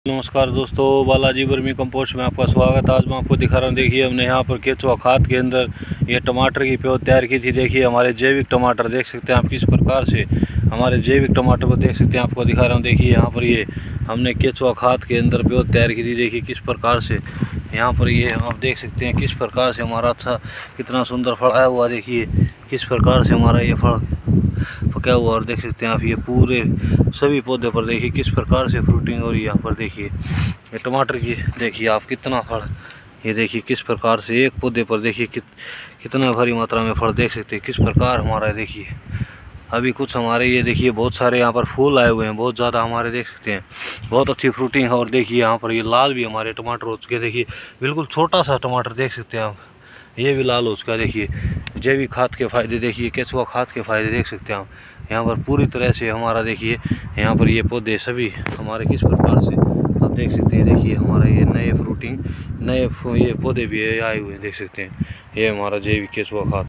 नमस्कार दोस्तों, Balaji vermi compost में आपका स्वागत। आज मैं आपको दिखा रहा हूँ। देखिए, हमने यहाँ पर केचुआ खाद के अंदर ये टमाटर की पौध तैयार की थी। देखिए, हमारे जैविक टमाटर देख सकते हैं आप किस प्रकार से हमारे जैविक टमाटर को देख सकते हैं। आपको दिखा रहा हूँ। देखिए, यहाँ पर ये हमने केचुआ खाद के अंदर पौध तैयार की थी। देखिए किस प्रकार से यहाँ पर ये आप देख सकते हैं किस प्रकार से हमारा अच्छा कितना सुंदर फल आया हुआ। देखिए किस प्रकार से हमारा ये फल पका हुआ, और देख सकते हैं आप ये पूरे सभी पौधे पर देखिए किस प्रकार से फ्रूटिंग हो रही है। यहाँ पर देखिए ये टमाटर की देखिए आप कितना फल, ये देखिए किस प्रकार से एक पौधे पर देखिए कितना भारी मात्रा में फल देख सकते हैं किस प्रकार हमारा। देखिए अभी कुछ हमारे ये देखिए बहुत सारे यहाँ पर फूल आए हुए हैं, बहुत ज़्यादा हमारे देख सकते हैं बहुत अच्छी फ्रूटिंग है। और देखिए यहाँ पर ये लाल भी हमारे टमाटर हो चुके हैं। देखिए बिल्कुल छोटा सा टमाटर देख सकते हैं आप, ये भी लाल हो चुका है। देखिए जैविक खाद के फ़ायदे, देखिए केचुआ खाद के फ़ायदे देख सकते हैं आप यहाँ पर पूरी तरह से हमारा। देखिए यहाँ पर ये पौधे सभी हमारे किस प्रकार से आप देख सकते हैं। देखिए हमारा ये नए फ्रूटिंग नए ये पौधे भी आए हुए हैं, देख सकते हैं। ये हमारा जैविक केचुआ खाद।